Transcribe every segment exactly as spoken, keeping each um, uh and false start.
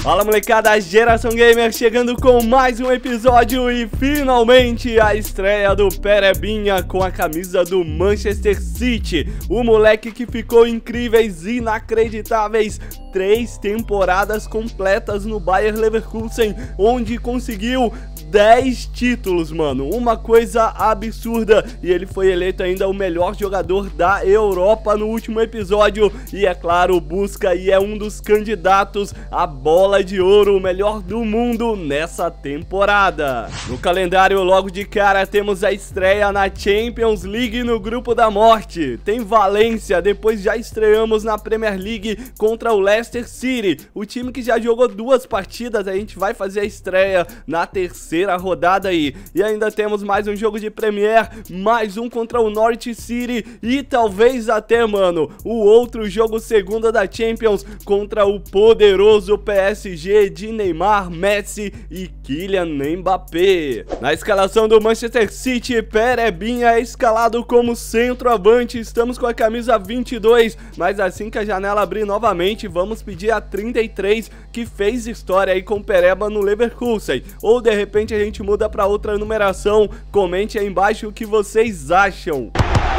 Fala molecada, Geração Gamer chegando com mais um episódio e finalmente a estreia do Perebinha com a camisa do Manchester City. O moleque que ficou incríveis, inacreditáveis, três temporadas completas no Bayer Leverkusen, onde conseguiu dez títulos, mano, uma coisa absurda, e ele foi eleito ainda o melhor jogador da Europa no último episódio, e é claro, busca e é um dos candidatos à bola de ouro, o melhor do mundo nessa temporada. No calendário, logo de cara, temos a estreia na Champions League no Grupo da Morte, tem Valência, depois já estreamos na Premier League contra o Leicester City, o time que já jogou duas partidas, a gente vai fazer a estreia na terceira rodada aí, e ainda temos mais um jogo de Premier, mais um contra o Norwich City e talvez até, mano, o outro jogo segunda da Champions contra o poderoso P S G de Neymar, Messi e Kylian Mbappé. Na escalação do Manchester City, Perebinha é escalado como centroavante, estamos com a camisa vinte e dois, mas assim que a janela abrir novamente, vamos pedir a trinta e três, que fez história aí com Pereba no Leverkusen, ou de repente a gente muda para outra numeração. Comente aí embaixo o que vocês acham.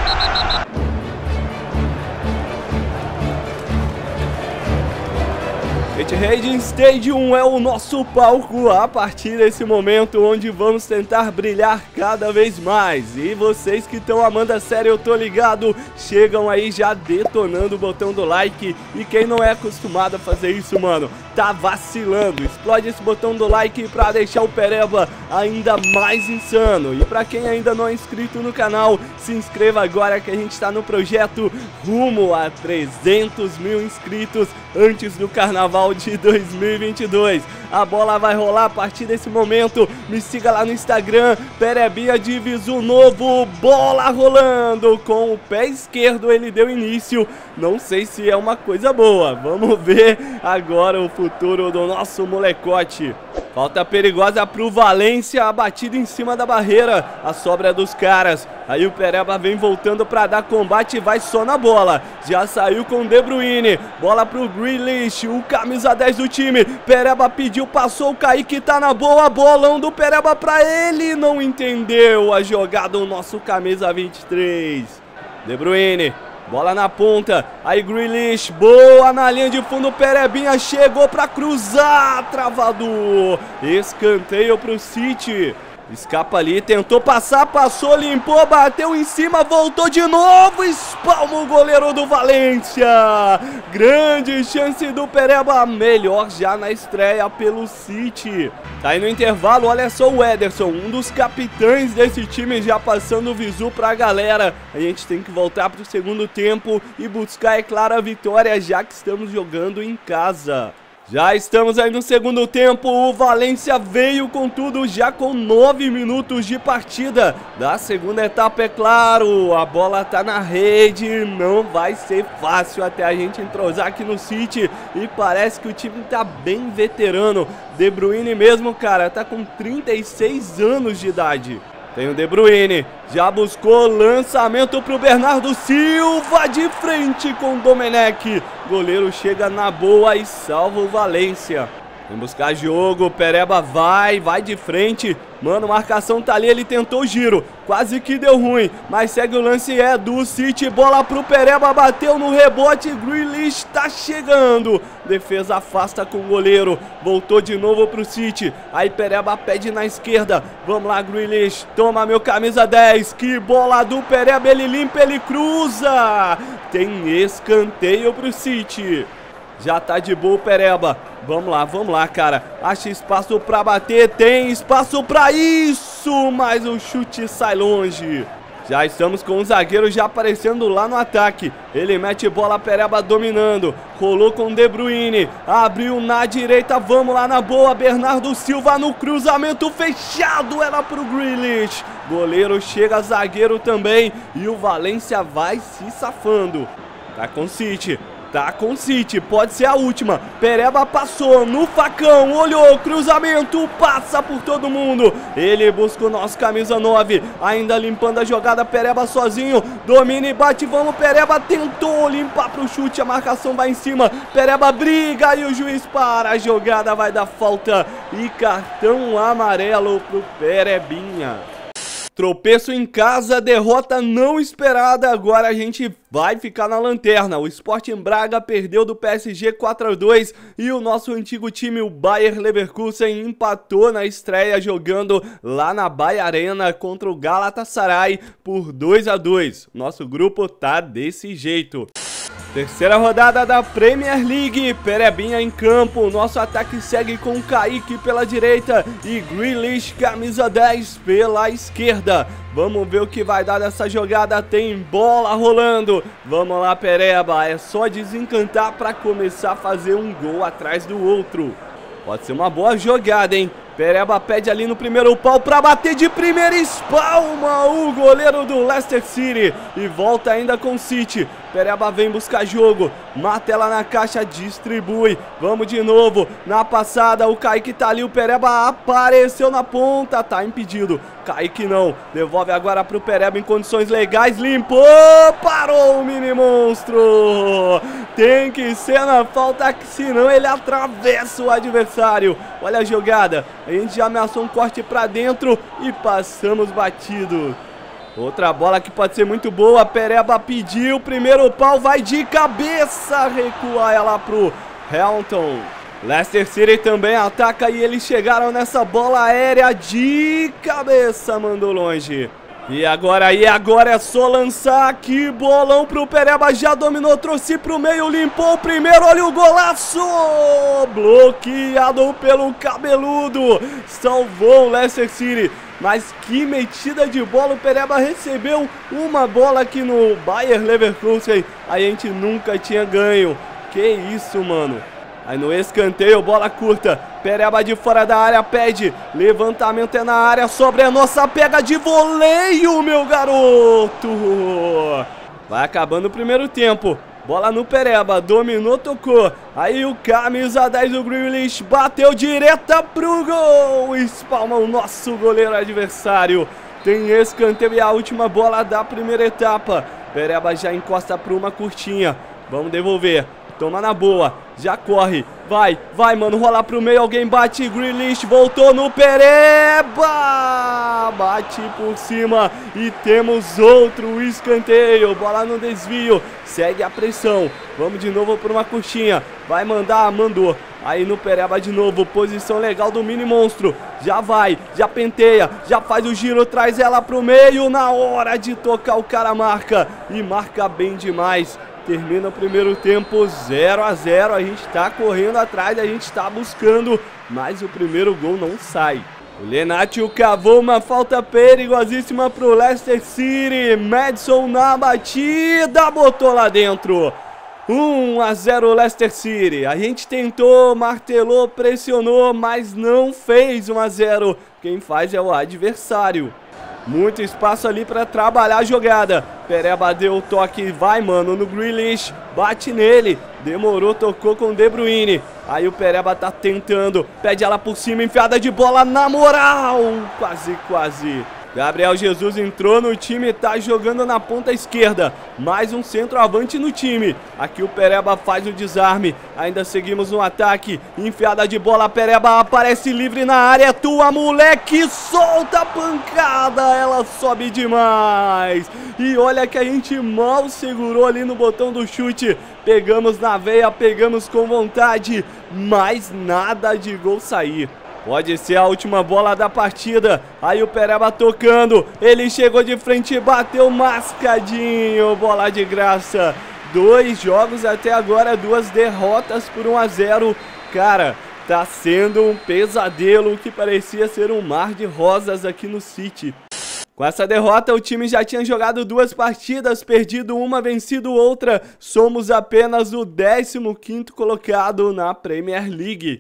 Etihad Stadium é o nosso palco a partir desse momento, onde vamos tentar brilhar cada vez mais. E vocês que estão amando a série, eu tô ligado, chegam aí já detonando o botão do like. E quem não é acostumado a fazer isso, mano, tá vacilando. Explode esse botão do like pra deixar o Pereba ainda mais insano. E pra quem ainda não é inscrito no canal, se inscreva agora que a gente tá no projeto rumo a trezentos mil inscritos antes do carnaval de dois mil e vinte e dois. A bola vai rolar a partir desse momento. Me siga lá no Instagram, Perebinha de Visu Novo. Bola rolando com o pé esquerdo, ele deu início. Não sei se é uma coisa boa. Vamos ver agora o futuro do nosso molecote. Falta perigosa pro Valência, a batida em cima da barreira, a sobra dos caras. Aí o Pereba vem voltando pra dar combate e vai só na bola. Já saiu com o De Bruyne, bola pro Grealish, o camisa dez do time. Pereba pediu, passou, o Kaique tá na boa, bolão do Pereba pra ele. Não entendeu a jogada, o nosso camisa vinte e três. De Bruyne. Bola na ponta, aí Grealish, boa na linha de fundo, Perebinha chegou pra cruzar, travado, escanteio pro City, escapa ali, tentou passar, passou, limpou, bateu em cima, voltou de novo, espalma o goleiro do Valência, grande chance do Pereba, melhor já na estreia pelo City. Tá aí no intervalo, olha só o Ederson, um dos capitães desse time, já passando o visu pra galera. A gente tem que voltar pro segundo tempo e buscar, é claro, a vitória, já que estamos jogando em casa. Já estamos aí no segundo tempo, o Valência veio com tudo, já com nove minutos de partida da segunda etapa, é claro, a bola tá na rede, não vai ser fácil até a gente entrosar aqui no City, e parece que o time tá bem veterano. De Bruyne mesmo, cara, tá com trinta e seis anos de idade. Tem o De Bruyne, já buscou lançamento pro Bernardo Silva, de frente com o Domenech. Goleiro chega na boa e salva o Valência. Vem buscar jogo, Pereba vai, vai de frente. Mano, marcação tá ali, ele tentou o giro, quase que deu ruim, mas segue o lance, é do City, bola pro Pereba, bateu no rebote, Grealish tá chegando, defesa afasta com o goleiro, voltou de novo pro City, aí Pereba pede na esquerda, vamos lá Grealish, toma meu camisa dez, que bola do Pereba, ele limpa, ele cruza, tem escanteio pro City. Já tá de boa o Pereba. Vamos lá, vamos lá, cara. Acha espaço pra bater. Tem espaço pra isso. Mas o chute sai longe. Já estamos com o zagueiro já aparecendo lá no ataque. Ele mete bola, Pereba dominando. Rolou com o De Bruyne. Abriu na direita. Vamos lá na boa. Bernardo Silva no cruzamento fechado. Era pro Grealish. Goleiro chega, zagueiro também. E o Valência vai se safando. Tá com o City. Tá com o City, pode ser a última. Pereba passou no facão, olhou, cruzamento, passa por todo mundo. Ele busca o nosso camisa nove, ainda limpando a jogada. Pereba sozinho, domina e bate, vamos. Pereba tentou limpar pro chute, a marcação vai em cima. Pereba briga e o juiz para. A jogada vai dar falta e cartão amarelo pro Perebinha. Tropeço em casa, derrota não esperada, agora a gente vai ficar na lanterna. O Sporting Braga perdeu do P S G quatro a dois e o nosso antigo time, o Bayer Leverkusen, empatou na estreia jogando lá na Bayer Arena contra o Galatasaray por dois a dois. Nosso grupo tá desse jeito. Terceira rodada da Premier League, Perebinha em campo, nosso ataque segue com Kaique pela direita e Grealish, camisa dez, pela esquerda. Vamos ver o que vai dar nessa jogada, tem bola rolando. Vamos lá, Pereba, é só desencantar para começar a fazer um gol atrás do outro. Pode ser uma boa jogada, hein? Pereba pede ali no primeiro pau pra bater de primeira, espalma o goleiro do Leicester City e volta ainda com o City. Pereba vem buscar jogo, mata ela na caixa, distribui. Vamos de novo, na passada o Kaique tá ali, o Pereba apareceu na ponta, tá impedido. Kaique não, devolve agora pro Pereba em condições legais, limpou, parou o mini monstro. Tem que ser na falta, que senão ele atravessa o adversário. Olha a jogada, a gente já ameaçou um corte pra dentro e passamos batido. Outra bola que pode ser muito boa, Pereba pediu, primeiro pau, vai de cabeça, recua ela pro Hamilton. Leicester City também ataca e eles chegaram nessa bola aérea de cabeça, mandou longe. E agora, e agora é só lançar, que bolão pro Pereba, já dominou, trouxe pro meio, limpou o primeiro, olha o golaço! Bloqueado pelo cabeludo, salvou o Leicester City. Mas que metida de bola, o Pereba recebeu uma bola aqui no Bayer Leverkusen, a gente nunca tinha ganho. Que isso, mano. Aí no escanteio, bola curta, Pereba de fora da área, pede, levantamento é na área, sobre a nossa pega de voleio, meu garoto. Vai acabando o primeiro tempo, bola no Pereba, dominou, tocou, aí o camisa dez do Grealish bateu direta pro gol, espalma o nosso goleiro adversário. Tem escanteio e a última bola da primeira etapa, Pereba já encosta para uma curtinha, vamos devolver. Toma na boa, já corre, vai, vai, mano, rolar pro meio, alguém bate, Grealish voltou no Pereba, bate por cima e temos outro escanteio, bola no desvio, segue a pressão, vamos de novo por uma coxinha, vai mandar, mandou, aí no Pereba de novo, posição legal do mini monstro, já vai, já penteia, já faz o giro, traz ela pro meio, na hora de tocar o cara marca, e marca bem demais. Termina o primeiro tempo zero a zero, a gente tá correndo atrás, a gente tá buscando, mas o primeiro gol não sai. O Lenátio cavou uma falta perigosíssima pro Leicester City, Madison na batida, botou lá dentro. um a zero Leicester City, a gente tentou, martelou, pressionou, mas não fez um a zero, quem faz é o adversário. Muito espaço ali para trabalhar a jogada. Pereba deu o toque, vai, mano, no Grealish, bate nele, demorou, tocou com o De Bruyne. Aí o Pereba tá tentando, pede ela por cima, enfiada de bola na moral, quase, quase. Gabriel Jesus entrou no time, tá jogando na ponta esquerda. Mais um centroavante no time. Aqui o Pereba faz o desarme. Ainda seguimos no ataque. Enfiada de bola, Pereba aparece livre na área. Tua, moleque, solta a pancada. Ela sobe demais. E olha que a gente mal segurou ali no botão do chute. Pegamos na veia, pegamos com vontade. Mas nada de gol sair. Pode ser a última bola da partida. Aí o Pereba tocando. Ele chegou de frente e bateu mascadinho. Bola de graça. Dois jogos até agora, duas derrotas por um a zero. Cara, tá sendo um pesadelo que parecia ser um mar de rosas aqui no City. Com essa derrota, o time já tinha jogado duas partidas, perdido uma, vencido outra. Somos apenas o décimo quinto colocado na Premier League.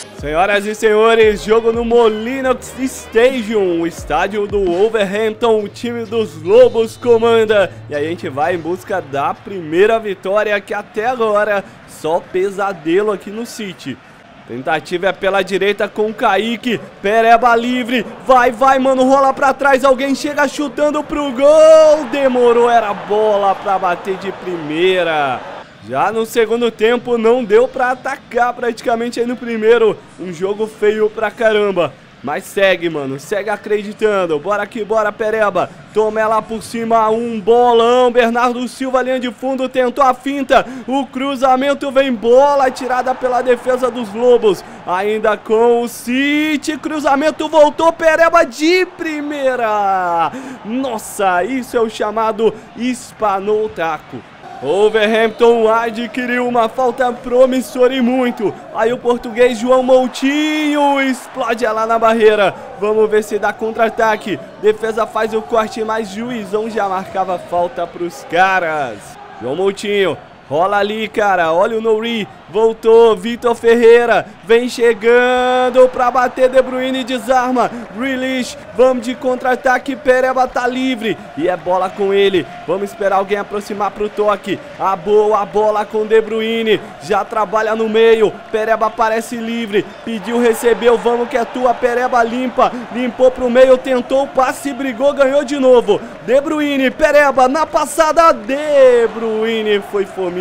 Senhoras e senhores, jogo no Molinox Stadium, o estádio do Wolverhampton, o time dos Lobos comanda. E aí a gente vai em busca da primeira vitória, que até agora só pesadelo aqui no City. Tentativa é pela direita com o Kaique, Pereba livre, vai, vai, mano, rola pra trás, alguém chega chutando pro gol, demorou, era bola pra bater de primeira. Já no segundo tempo não deu pra atacar praticamente aí no primeiro, um jogo feio pra caramba. Mas segue, mano, segue acreditando, bora aqui, bora Pereba, toma ela por cima, um bolão, Bernardo Silva, linha de fundo, tentou a finta, o cruzamento vem, bola tirada pela defesa dos Lobos, ainda com o City, cruzamento voltou, Pereba de primeira, nossa, isso é o chamado espanou o taco. Wolverhampton adquiriu uma falta promissora e muito. Aí o português João Moutinho explode ela na barreira. Vamos ver se dá contra-ataque. Defesa faz o corte, mas juizão já marcava falta pros caras. João Moutinho rola ali, cara, olha o Nouri, voltou, Vitor Ferreira, vem chegando pra bater, De Bruyne desarma, Grealish, vamos de contra-ataque, Pereba tá livre, e é bola com ele, vamos esperar alguém aproximar pro toque, a boa bola com De Bruyne, já trabalha no meio, Pereba aparece livre, pediu, recebeu, vamos que é tua, Pereba limpa, limpou pro meio, tentou o passe, brigou, ganhou de novo, De Bruyne, Pereba na passada, De Bruyne foi fome.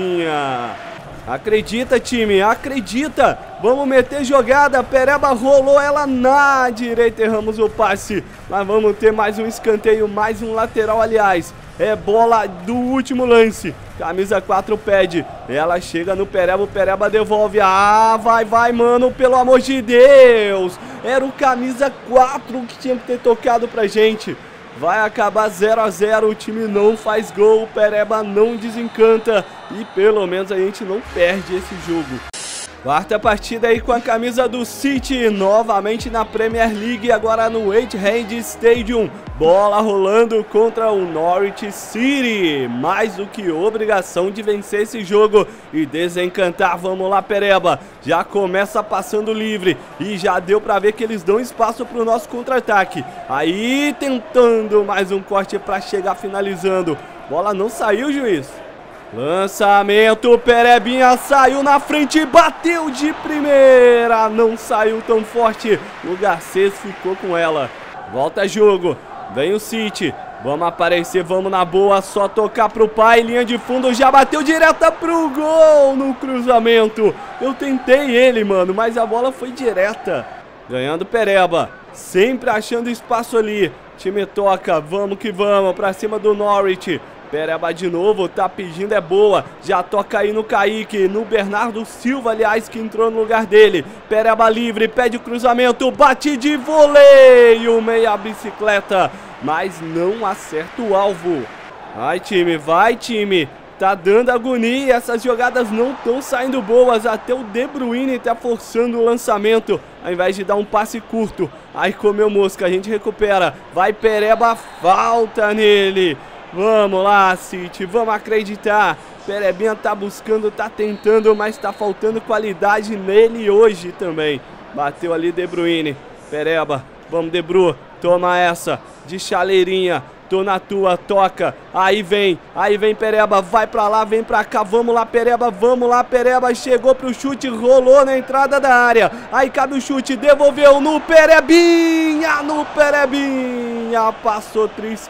Acredita, time, acredita. Vamos meter jogada, Pereba rolou ela na direita, erramos o passe. Mas vamos ter mais um escanteio, mais um lateral, aliás. É bola do último lance. Camisa quatro pede, ela chega no Pereba, o Pereba devolve. Ah, vai, vai, mano, pelo amor de Deus. Era o camisa quatro que tinha que ter tocado pra gente. Vai acabar zero a zero, o time não faz gol, o Pereba não desencanta e pelo menos a gente não perde esse jogo. Quarta partida aí com a camisa do City, novamente na Premier League, agora no Etihad Stadium. Bola rolando contra o Norwich City, mais do que obrigação de vencer esse jogo e desencantar. Vamos lá, Pereba, já começa passando livre e já deu pra ver que eles dão espaço pro nosso contra-ataque. Aí tentando mais um corte pra chegar finalizando, bola não saiu, juiz. Lançamento, Perebinha saiu na frente, bateu de primeira, não saiu tão forte, o Garcês ficou com ela. Volta jogo, vem o City, vamos aparecer, vamos na boa, só tocar pro pai, linha de fundo, já bateu direta pro gol no cruzamento. Eu tentei ele, mano, mas a bola foi direta. Ganhando Pereba, sempre achando espaço ali, time toca, vamos que vamos, pra cima do Norwich. Pereba de novo, tá pedindo, é boa, já toca aí no Kaique, no Bernardo Silva, aliás, que entrou no lugar dele. Pereba livre, pede o cruzamento, bate de voleio, meia bicicleta, mas não acerta o alvo. Vai, time, vai, time, tá dando agonia, essas jogadas não estão saindo boas, até o De Bruyne tá forçando o lançamento, ao invés de dar um passe curto. Aí comeu mosca, a gente recupera, vai Pereba, falta nele. Vamos lá, City, vamos acreditar. Perebinha tá buscando, tá tentando, mas tá faltando qualidade nele hoje também. Bateu ali De Bruyne. Pereba, vamos De Bru, toma essa, de chaleirinha. Tô na tua, toca, aí vem, aí vem Pereba, vai pra lá, vem pra cá, vamos lá Pereba, vamos lá Pereba, chegou pro chute, rolou na entrada da área, aí cabe o chute, devolveu no Perebinha, no Perebinha, passou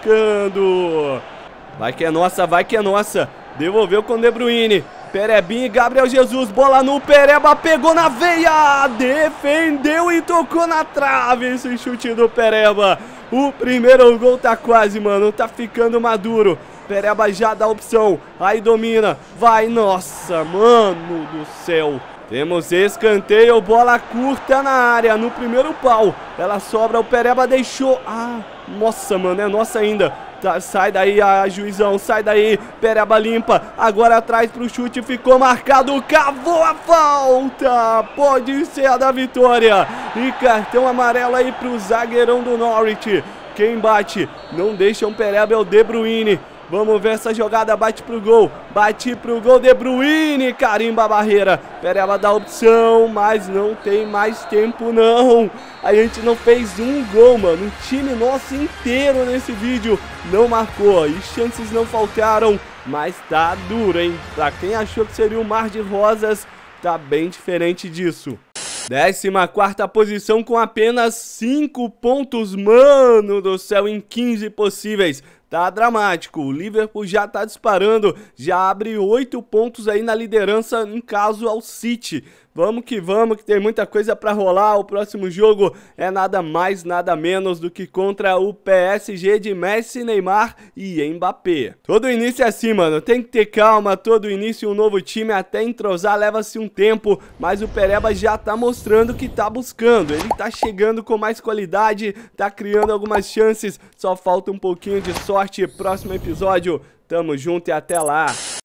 triscando. Vai que é nossa, vai que é nossa, devolveu com De Bruyne, Perebinha e Gabriel Jesus, bola no Pereba, pegou na veia, defendeu e tocou na trave esse chute do Pereba. O primeiro gol tá quase, mano, tá ficando maduro. Pereba já dá opção, aí domina, vai, nossa, mano do céu. Temos escanteio, bola curta na área, no primeiro pau. Ela sobra, o Pereba deixou, ah, nossa, mano, é nossa ainda. Tá, sai daí, a juizão, sai daí, Pereba limpa, agora atrás pro chute, ficou marcado, cavou a falta, pode ser a da vitória, e cartão amarelo aí pro zagueirão do Norwich. Quem bate, não deixa um Pereba, é o De Bruyne, Vamos ver essa jogada, bate pro gol, bate pro gol, De Bruyne, carimba a barreira. Pereba dá opção, mas não tem mais tempo não. A gente não fez um gol, mano. O time nosso inteiro nesse vídeo não marcou e chances não faltaram, mas tá duro, hein? Pra quem achou que seria um mar de rosas, tá bem diferente disso. Décima quarta posição com apenas cinco pontos, mano do céu, em quinze possíveis. Tá dramático, o Liverpool já tá disparando, já abre oito pontos aí na liderança em caso ao City. Vamos que vamos, que tem muita coisa pra rolar. O próximo jogo é nada mais, nada menos do que contra o P S G de Messi, Neymar e Mbappé. Todo início é assim, mano, tem que ter calma. Todo início um novo time, até entrosar leva-se um tempo, mas o Pereba já tá mostrando que tá buscando. Ele tá chegando com mais qualidade, tá criando algumas chances, só falta um pouquinho de sorte. Próximo episódio, tamo junto e até lá.